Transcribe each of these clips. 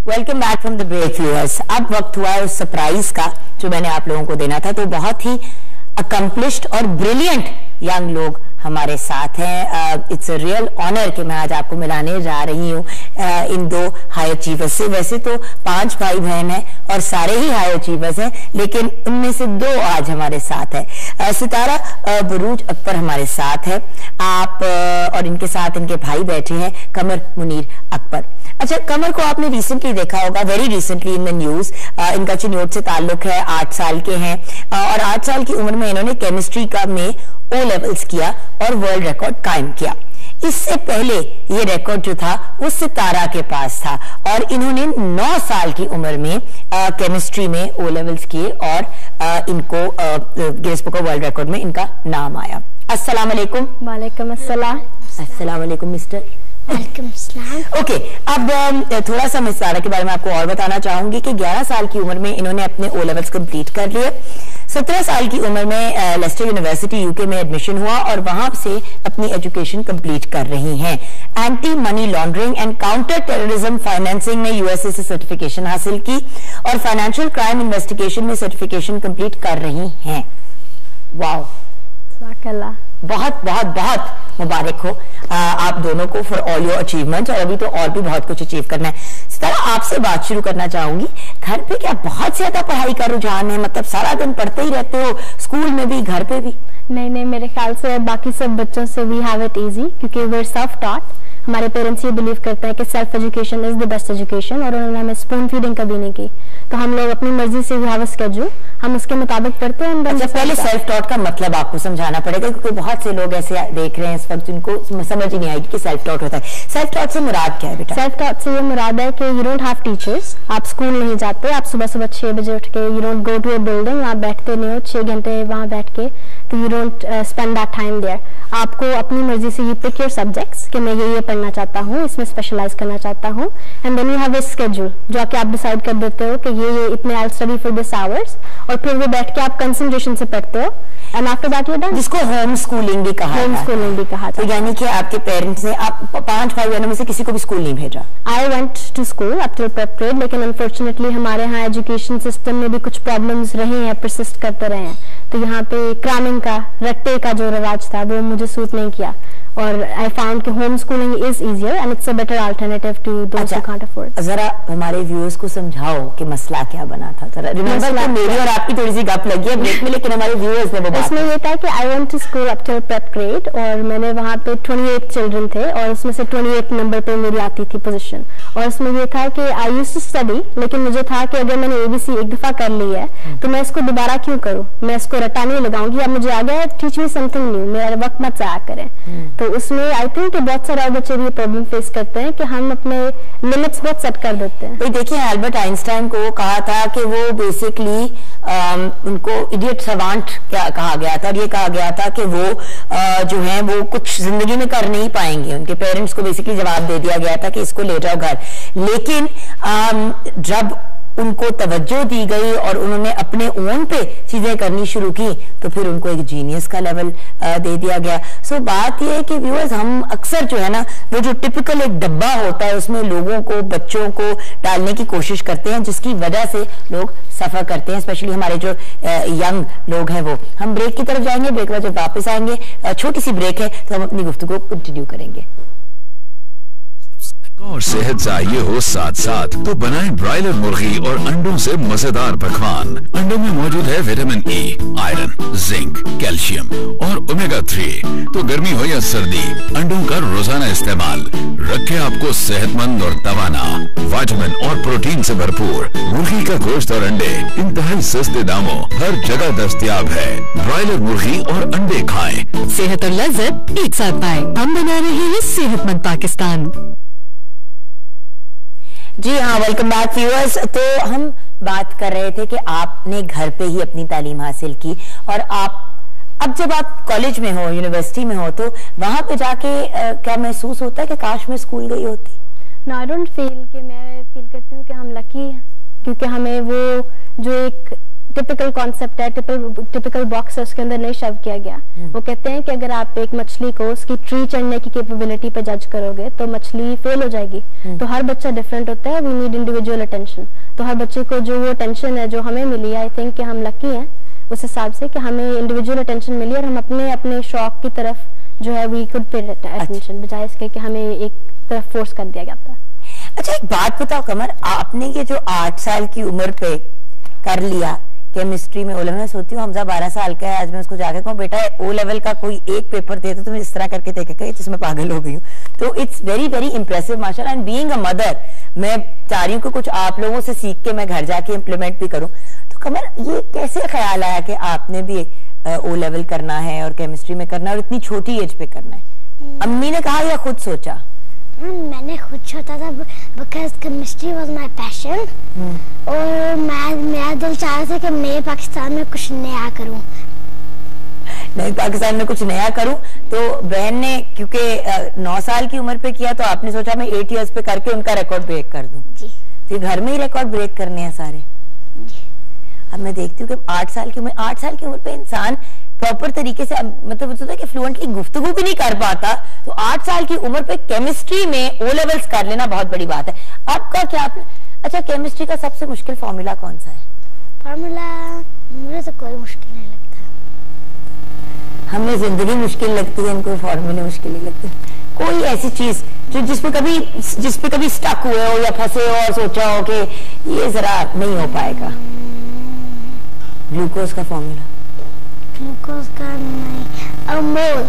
Welcome back from the break viewers. अब वक्त हुआ है उस सरप्राइज का जो मैंने आप लोगों को देना था। तो बहुत ही अकम्पलिश्ड और ब्रिलियंट यंग लोग हमारे साथ हैं। इट्स अ रियल ऑनर कि मैं आज आपको मिलाने जा रही हूँ इन दो हाई अचीवर्स से। वैसे तो 5 भाई बहन हैं और सारे ही हाई अचीवर्स हैं, लेकिन उनमें से 2 आज हमारे साथ है। सितारा बुरूज अख्तर हमारे साथ है आप और इनके साथ इनके भाई बैठे हैं कमर मुनीर अकबर। अच्छा, कमर को आपने रिसेंटली देखा होगा, very recently in the news. इनका चिन्योट से ताल्लुक है, 8 साल के हैं और 8 साल की उम्र में इन्होंने केमिस्ट्री का में ओ लेवल्स किया और वर्ल्ड रिकॉर्ड कायम किया। इससे पहले ये रिकॉर्ड जो था वो सितारा के पास था और इन्होंने 9 साल की उम्र में केमिस्ट्री में ओ लेवल्स किए और इनको Guinness book of world record में इनका नाम आया। अस्सलाम वालेकुम। वालेकुम अस्सलाम। अस्सलाम वालेकुम मिस्टर। ओके, अब थोड़ा सा मैं सितारा के बारे में आपको और बताना चाहूंगी कि 11 साल की उम्र में इन्होंने अपने ओ लेवल्स कंप्लीट कर लिए। 17 साल की उम्र में लेस्टर यूनिवर्सिटी यूके में एडमिशन हुआ और वहां से अपनी एजुकेशन कंप्लीट कर रही हैं। Anti money laundering and counter terrorism financing में यूएसए से सर्टिफिकेशन हासिल की और फाइनेंशियल क्राइम इन्वेस्टिगेशन में सर्टिफिकेशन कंप्लीट कर रही हैं। वाओ, बहुत बहुत बहुत मुबारक हो आप दोनों को फॉर ऑल योर अचीवमेंट्स। और अभी तो और भी बहुत कुछ अचीव करना है। सितारा, आपसे बात शुरू करना चाहूंगी। घर पे क्या बहुत ज्यादा पढ़ाई का रुझान है? मतलब सारा दिन पढ़ते ही रहते हो, स्कूल में भी घर पे भी? नहीं, मेरे ख्याल से बाकी सब बच्चों से वी हैव इट इजी क्योंकि वी आर सेल्फ टॉट। हमारे पेरेंट्स ये बिलीव करते हैं कि self education is the best education और उन्होंने हमें स्पून फीडिंग कभी नहीं की। तो हम लोग अपनी मर्जी से वी हैव अ स्केड्यूल, हम उसके मुताबिक पढ़ते हैं। अच्छा, पहले सेल्फ टॉट का मतलब आपको समझाना पड़ेगा क्योंकि बहुत से लोग ऐसे देख रहे हैं इस वक्त जिनको समझ ही नहीं आएगी कि सेल्फ टॉट होता है। सेल्फ टॉट से मुराद क्या है बेटा? सेल्फ टॉट से ये मुराद है कि यू डोंट हैव टीचर्स, आप स्कूल नहीं जाते, आप सुबह 6 बजे उठ के you don't go to a building, आप बैठते नहीं हो 6 घंटे वहां बैठ के, तो you don't spend that time there. आपको अपनी मर्जी से यू पिक योर सब्जेक्ट्स कि मैं ये पढ़ना चाहता हूँ, इसमें स्पेशलाइज करना चाहता हूँ, and then you have a schedule जो कि आप डिसाइड कर देते हो कि ये इतने I study for this hours और फिर वो बैठ के आप कंसंट्रेशन से पढ़ते हो and after that you done. जिसको होम स्कूलिंग भी कहा था। तो यानी कि आपके पेरेंट्स ने आप 5 भाई बहनों में से किसी को भी स्कूल नहीं भेजा? I went to school up till prep grade, लेकिन अनफॉर्चुनेटली हमारे यहाँ एजुकेशन सिस्टम में भी कुछ प्रॉब्लम्स रहे हैं, परसिस्ट करते रहे हैं। तो यहाँ पे क्रैमिंग का, रट्टे का जो रिवाज था वो मुझे सूट नहीं किया और आई फाउंड कि home schooling is easier and it's a better alternative to दोस्त हु कांट अफोर्ड। जरा हमारे व्यूअर्स को समझाओ कि मसला क्या बना था। जरा रिमेंबर कि मेरी और आपकी थोड़ी सी गप लगी है ब्रेक में, लेकिन हमारे व्यूअर्स ने वो बात। इसमें ये था कि I went to school up till prep grade और मैंने वहाँ पे 28 चिल्ड्रन थे और उसमें से 28 नंबर पे मेरी आती थी पोजीशन। और उसमें ये था कि आई यूज्ड टू स्टडी, लेकिन मुझे था कि अगर मैंने ABC एक दफा कर ली है तो मैं इसको दोबारा क्यों करूँ, मैं इसको रटा नहीं लगाऊंगी, अब मुझे आ गया, टीच मी समथिंग न्यू, मेरा वक्त मत जाया करें। तो उसमें आई थिंक कि बहुत सारे बच्चे भी ये प्रॉब्लम फेस करते हैं कि हम अपने लिमिट्स बहुत सेट कर देते हैं। तो देखिए, अल्बर्ट आइंस्टाइन को कहा था कि वो बेसिकली उनको इडियट सवांट क्या कहा गया था और ये कहा गया था कि वो जो है वो कुछ जिंदगी में कर नहीं पाएंगे। उनके पेरेंट्स को बेसिकली जवाब दे दिया गया था कि इसको ले जाओ घर, लेकिन जब उनको तवज्जो दी गई और उन्होंने अपने ओन पे चीजें करनी शुरू की तो फिर उनको एक जीनियस का लेवल दे दिया गया। सो बात यह है कि व्यूअर्स, हम अक्सर जो है ना वो जो टिपिकल एक डब्बा होता है उसमें लोगों को, बच्चों को डालने की कोशिश करते हैं, जिसकी वजह से लोग सफर करते हैं, स्पेशली हमारे जो यंग लोग हैं वो। हम ब्रेक की तरफ जाएंगे, ब्रेक के बाद जब वापस आएंगे, छोटी सी ब्रेक है तो हम अपनी गुफ्तगू को कंटिन्यू करेंगे। और सेहत चाहिए हो साथ साथ तो बनाएं ब्रायलर मुर्गी और अंडों से मजेदार पकवान। अंडों में मौजूद है vitamin E, iron, zinc, calcium और ओमेगा 3। तो गर्मी हो या सर्दी, अंडों का रोजाना इस्तेमाल रखे आपको सेहतमंद और तवाना, विटामिन और प्रोटीन से भरपूर। मुर्गी का गोश्त और अंडे इंतहाई सस्ते दामों हर जगह दस्तयाब है। ब्रायलर मुर्गी और अंडे खाएं। सेहत और लज्जत एक साथ पाएं। हम बना रहे हैं सेहतमंद पाकिस्तान। जी हाँ, वेलकम बैक व्यूअर्स। तो हम बात कर रहे थे कि आपने घर पे ही अपनी तालीम हासिल की और अब जब आप कॉलेज में हो, यूनिवर्सिटी में हो, तो वहां पे जाके क्या महसूस होता है कि काश मैं स्कूल गई होती? नो, आई डोंट फील कि मैं फील करती हूँ कि हम लकी हैं क्योंकि हमें वो जो एक टिपिकल कॉन्सेप्ट है, टिपिकल बॉक्स है, उसके अंदर नहीं शव किया गया। वो कहते हैं कि अगर आप एक मछली को उसकी ट्री चढ़ने की कैपेबिलिटी पे जज करोगे तो मछली फेल हो जाएगी। तो हर बच्चा डिफरेंट होता है, वी नीड इंडिविजुअल अटेंशन। तो हर बच्चे को जो वो अटेंशन है जो हमें मिली, आई थिंक कि हम लकी हैं उस हिसाब से कि हमें इंडिविजुअल अटेंशन मिली और हम अपने अपने शौक की तरफ जो है वी कुड पे अटेंशन, बजाय इसके कि हमें एक तरफ फोर्स कर दिया जाता है। अच्छा एक बात बताओ कमर, आपने ये जो 8 साल की उम्र पे कर लिया केमिस्ट्री में ओ लेवल, मैं सोचती हूँ हमजा 12 साल का है, आज मैं उसको जाकर कहूँ बेटा ओ लेवल का कोई एक पेपर दे तो तुम इस तरह करके देखेगा जिसमें पागल हो गई हूँ। तो इट्स वेरी वेरी इंप्रेसिव माशाल्लाह। एंड बीइंग अ मदर, मैं चाह रही हूँ कि कुछ आप लोगों से सीख के मैं घर जाके इम्प्लीमेंट भी करूँ। तो कमर ये कैसे ख्याल आया कि आपने भी ओ लेवल करना है और केमिस्ट्री में करना है और इतनी छोटी एज पे करना है? अम्मी ने कहा या खुद सोचा? मैंने खुद सोचा था, because chemistry was my passion और मेरा दिल चाह रहा था कि मैं पाकिस्तान में कुछ नया करूं। नहीं, पाकिस्तान में कुछ नया करूं। तो बहन ने क्योंकि 9 साल की उम्र पे किया तो आपने सोचा मैं 8 इयर्स पे करके उनका रिकॉर्ड ब्रेक कर दूं। जी। तो घर में ही रिकॉर्ड ब्रेक करने हैं सारे। जी। अब मैं देखती हूँ कि 8 साल की उम्र पे इंसान प्रॉपर तरीके से मतलब होता है कि फ्लुएंटली गुफ्तगू भी नहीं कर पाता, तो 8 साल की उम्र पे केमिस्ट्री में ओ लेवल्स कर लेना बहुत बड़ी बात है। आपका क्या? अच्छा, केमिस्ट्री का सबसे मुश्किल फॉर्मूला कौन सा है? फॉर्मूला मुझे तो कोई मुश्किल नहीं लगता। हमें जिंदगी मुश्किल लगती है, इनको फॉर्मूले मुश्किल नहीं लगते। कोई ऐसी चीज जो जिस पे कभी स्टक हुए हो या फंसे हो और सोचा हो कि ये जरा नहीं हो पाएगा? ग्लूकोज का फॉर्मूला? ग्लूकोज का नहीं,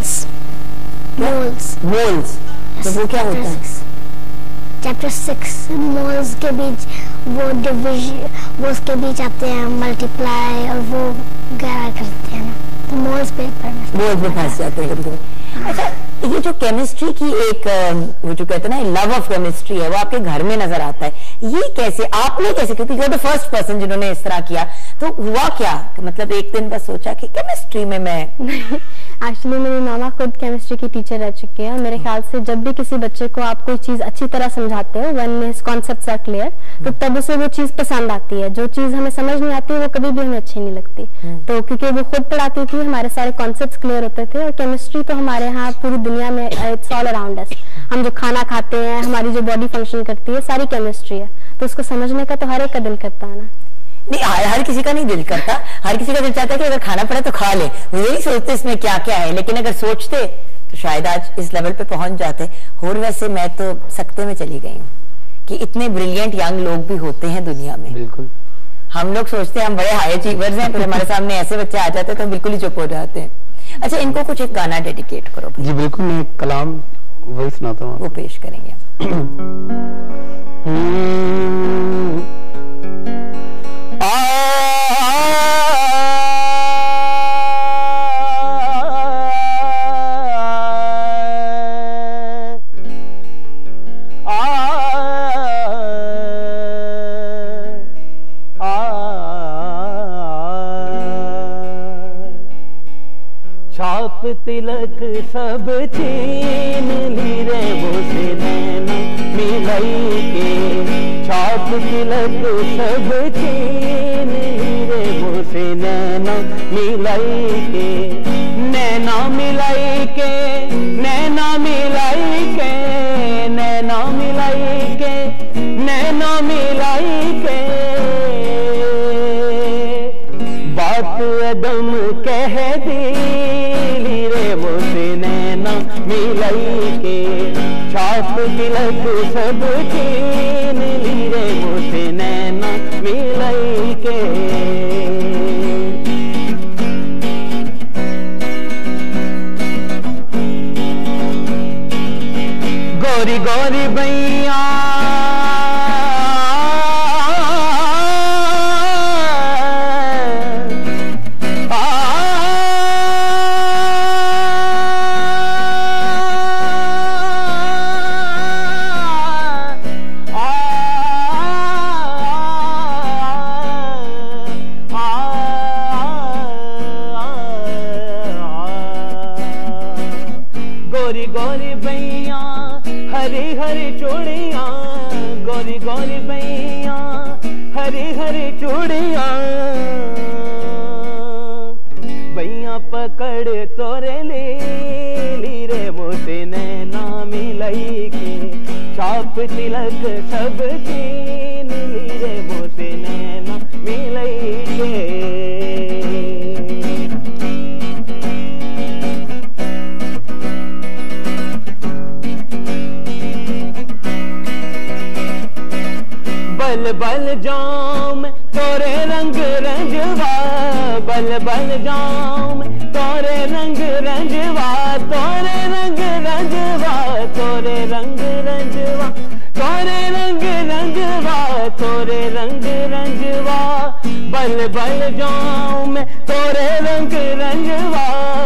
मोल्स। तो वो क्या होता है? चैप्टर 6 मोल्स के बीच वो डिवीजन, वो उसके बीच आते हैं मल्टीप्लाई और वो गहरा करते हैं ना, तो मोल्स पे फंस जाते हैं कभी। अच्छा, ये जो केमिस्ट्री की एक वो जो कहते हैं ना लव ऑफ केमिस्ट्री है, वो आपके घर में नजर आता है। ये कैसे, आपने कैसे, क्योंकि you are the first person जिन्होंने इस तरह किया, तो हुआ क्या? मतलब एक दिन बस सोचा कि केमिस्ट्री में मैं एक्चुअली मेरी मामा खुद केमिस्ट्री की टीचर रह चुकी है। मेरे ख्याल से जब भी किसी बच्चे को आप कोई चीज अच्छी तरह समझाते हो, when his concepts are clear, तो तब उसे वो चीज पसंद आती है। जो चीज हमें समझ नहीं आती वो कभी भी हमें अच्छी नहीं लगती। तो क्योंकि वो खुद पढ़ाती थी, हमारे सारे कॉन्सेप्ट्स क्लियर होते थे। और केमिस्ट्री तो हमारे यहाँ पूरी दुनिया में इट्स ऑल अराउंड अस। हम जो खाना खाते हैं, हमारी जो बॉडी फंक्शन करती है, सारी केमिस्ट्री है। तो उसको समझने का तो हर एक का दिल करता है ना। नहीं, हर किसी का नहीं दिल करता। हर किसी का दिल चाहता है कि अगर खाना पड़े तो खा ले। वो यही सोचते इसमें क्या क्या है, लेकिन अगर सोचते तो शायद आज इस लेवल पे पहुंच जाते। और वैसे मैं तो सकते में चली गई हूँ कि इतने ब्रिलियंट यंग लोग भी होते हैं दुनिया में। बिल्कुल। हम लोग सोचते हैं हम बड़े हाई अचीवर्स हैं, फिर हमारे सामने ऐसे बच्चे आ जाते हैं तो बिल्कुल ही चुप हो जाते हैं। अच्छा, इनको कुछ एक गाना डेडिकेट करो। जी बिल्कुल, मैं कलाम वही सुनाता हूँ, वो पेश करेंगे। छाप तिलक सब छीन ली रे वो से नैना मिलाई के, छाप तिलक सब छीन ली रे वो से नैना मिलाई के, नैना मिलाई के, नैना मिलाई के, नैना मिलाई के, नैना मिलाई के, बात अदम कह दी वो से नैना मिलाई के, छाप तिलक सब छीन ली रे वो से नैना मिलाई के। गोरी गोरी बैया गोरी बैया हरी हरी चूड़ियां, गोरी गोरी बैया हरी हरी चूड़ियां, पकड़ तोरे ले ली रे मोटे नैना मिलाई के छाप तिलक सब छीन ली रे मोटे नैना मिलाई के बल बल जाम तोरे रंग रंजवा बल बल जाम तोरे रंग रंजवा तोरे रंग रंजवा तोरे रंग रंजवा तोरे रंग रंजवा तोरे रंग रंजवा बल बल जाम तोरे रंग रंजवा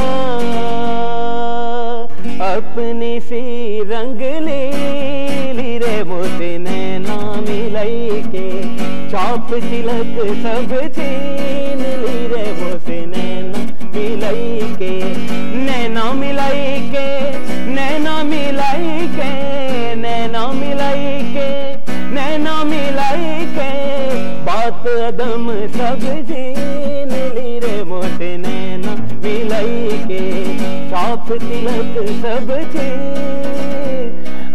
अपनी सी रंग ले ली रे मोटे नैना मिलाई के छाप तिलक सब छीन ली रे मोटे नैना मिलाई के नैना मिलाई के नैना मिलाई के नैना मिलाई के नैना मिलाई के बात अदम सब छीन ली रे मोटे नैना मिलाई के छाप तिलक सब छीन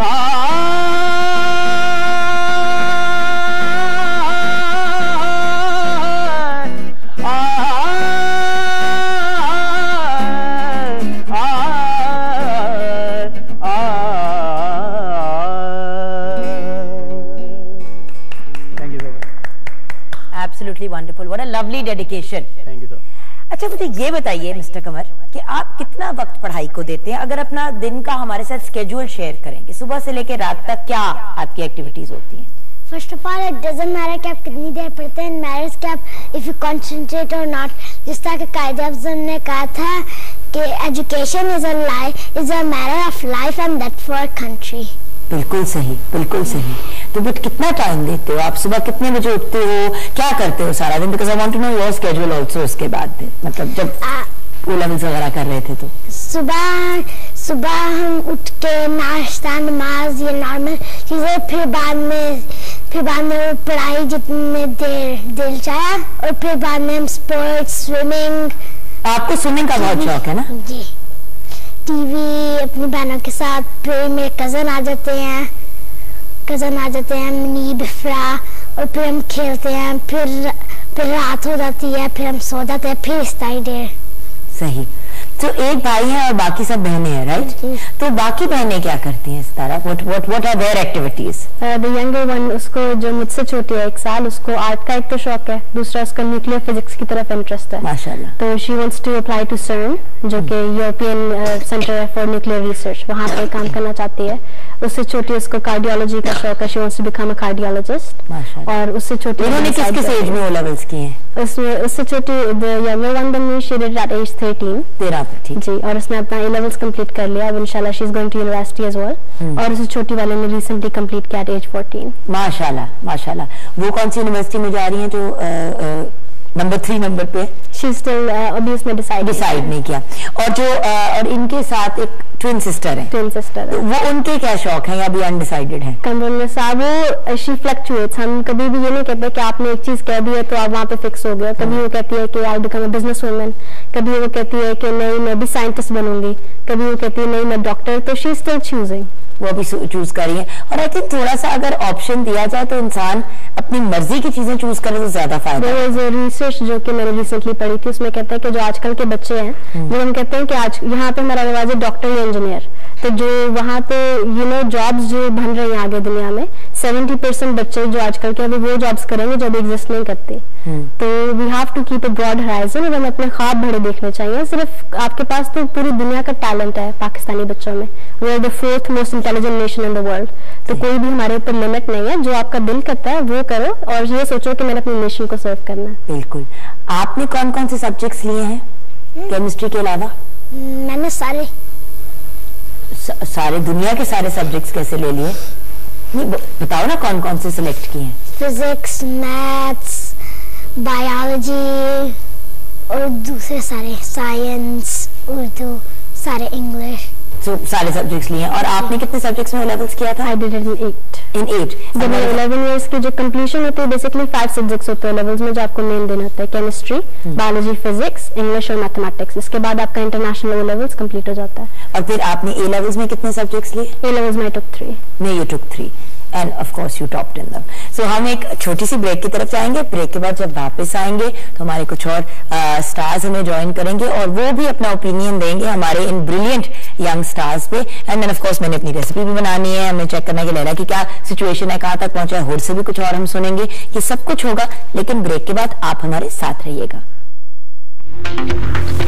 Absolutely wonderful. What a lovely dedication. Thank you, sir. अच्छा मुझे ये बताइए मिस्टर कमर कि आप कितना वक्त पढ़ाई को देते हैं? अगर अपना दिन का हमारे साथ स्केड्यूल शेयर करेंगे, सुबह से लेकर रात तक क्या आपकी एक्टिविटीज होती हैं? First of all it doesn't matter कि आप कितनी देर पढ़ते हैं, मैटर्स कि आप इफ यू कंसंट्रेट और नॉट। जिस तरह के कायदे अफजल ने कहा था कि education is a matter of life and that for country. बिल्कुल सही, बिल्कुल सही। तो बट कितना टाइम देते हो आप? सुबह कितने बजे उठते हो? क्या करते हो सारा दिन? Because I want to know your schedule also. उसके बाद मतलब जब ओ लेवल्स वगैरह कर रहे थे तो सुबह हम उठ के नाश्ता नमाज ये नॉर्मल चीजें, फिर बाद में पढ़ाई जितने देर दिल चाहे, और फिर बाद में हम स्पोर्ट्स स्विमिंग। आपको स्विमिंग का बहुत शौक है ना? जी। टीवी अपनी बहनों के साथ, फिर मेरे कजन आ जाते हैं मनी बिफ्रा, और फिर हम खेलते हैं, फिर रात हो जाती है, फिर हम सो जाते हैं, फिर स्टाई डे। सही। तो एक भाई है और बाकी सब बहनें हैं, राइट? तो बाकी बहनें क्या करती हैं इस तरह? What are their activities? The younger one, उसको जो मुझसे छोटी है 1 साल, उसको आर्ट का एक तो शौक है, दूसरा उसका न्यूक्लियर फिजिक्स की तरफ इंटरेस्ट है। माशाल्लाह। तो she wants to apply to CERN, जो कि यूरोपियन सेंटर है फॉर न्यूक्लियर रिसर्च, वहाँ पे काम करना चाहती है। उससे छोटी उसको कार्डियोलॉजी का शौक है, she wants to become a cardiologist. माशाल्लाह। और उससे छोटी उन्होंने किस एज में ओ लेवल्स किए हैं? उससे छोटी द यंगर वन बनी शी डिड एट एज 13। 13 पर, ठीक जी। और उसने अपना A levels कंप्लीट कर लिया, अब इंशाल्लाह she is going to university as well. और उससे छोटी वाले ने रिसेंटली कंप्लीट किया एट एज 14। माशाल्लाह, माशाल्लाह। वो कौन सी यूनिवर्सिटी में जा रही हैं जो नंबर 3 नंबर पे? शी स्टिल अभी उसने डिसाइड नहीं किया। और जो और इनके साथ एक ट्विन सिस्टर है, वो उनके क्या शौक है या अभी अनडिसाइडेड है? वो शी फ्लक्चुएट्स। हम कभी भी ये नहीं कहते कि आपने एक चीज कह दी है तो आप वहाँ पे फिक्स हो गए। कभी वो कहती है कि I become a business woman, कभी वो कहती है कि नहीं मैं भी साइंटिस्ट बनूंगी, कभी वो कहती है नहीं मैं डॉक्टर। तो शी स्टिल चूजिंग, वो भी चूज कर रही है। और आई थिंक थोड़ा सा अगर ऑप्शन दिया जाए तो इंसान अपनी मर्जी की चीजें चूज करे तो ज्यादा फायदा है। रिसर्च जो कि मैंने रिसेंटली पढ़ी थी, उसमें कहते हैं कि जो आजकल के बच्चे हैं, जो हम कहते हैं कि आज यहाँ पे हमारा रिवाज है डॉक्टर या इंजीनियर, तो जो वहाँ पे जॉब्स जो बन रही हैं आगे दुनिया में, 70% बच्चे जो आजकल के अभी वो जॉब्स करेंगे जो अभी एग्जिस्ट नहीं करते। तो we have to keep a broad horizon, और हमें अपने ख्वाब बड़े देखने चाहिए। सिर्फ आपके पास तो पूरी दुनिया का टैलेंट है पाकिस्तानी बच्चों में। We are the 4th most intelligent nation in the world. तो कोई भी हमारे ऊपर लिमिट नहीं है, जो आपका दिल करता है वो करो, और ये सोचो कि मैंने अपनी नेशन को सर्व करना है। बिल्कुल। आपने कौन कौन से सब्जेक्ट्स लिए हैं केमिस्ट्री के अलावा? मैंने सारे दुनिया के सारे सब्जेक्ट्स कैसे ले लिए? नहीं बताओ ना कौन कौन से सिलेक्ट किए हैं? फिजिक्स, मैथ्स, बायोलॉजी और दूसरे सारे, साइंस, उर्दू, सारे इंग्लिश। So, सारे सब्जेक्ट्स लिए हैं। और आपने कितने सब्जेक्ट्स में लेवल्स किया था? I did it in 8. In 8. जब 11 ईयर्स की जो कंप्लीशन होती है, बेसिकली 5 सब्जेक्ट्स होते हैं लेवल्स में जो आपको मेन देना होता है, केमिस्ट्री, बायोलॉजी, फिजिक्स, इंग्लिश और मैथमेटिक्स। इसके बाद आपका इंटरनेशनल ओ लेवल्स कंप्लीट हो जाता है। और फिर आपने ए लेवल्स में कितने सब्जेक्ट्स लिए? ए लेवल्स में I took 3. You took 3. And of course you topped in them. So हम एक छोटी सी ब्रेक की तरफ जाएंगे। ब्रेक के बाद जब वापस आएंगे तो हमारे कुछ और स्टार्स हमें ज्वाइन करेंगे और वो भी अपना ओपिनियन देंगे हमारे इन ब्रिलियंट यंग स्टार्स पे। एंड देन ऑफ कोर्स मैंने अपनी रेसिपी भी बनानी है, हमें चेक करना है कि लैला की क्या सिचुएशन है, कहाँ तक पहुंचा है। होर से भी कुछ और हम सुनेंगे, ये सब कुछ होगा, लेकिन ब्रेक के बाद आप हमारे साथ रहिएगा।